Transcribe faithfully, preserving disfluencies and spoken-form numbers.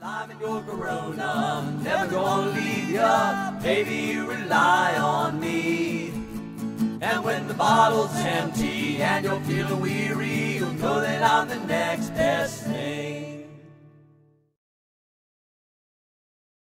I'm in your Corona, never gonna leave ya. Baby, you rely on me. And when the bottle's empty and you're feeling weary, you'll know that I'm the next best thing.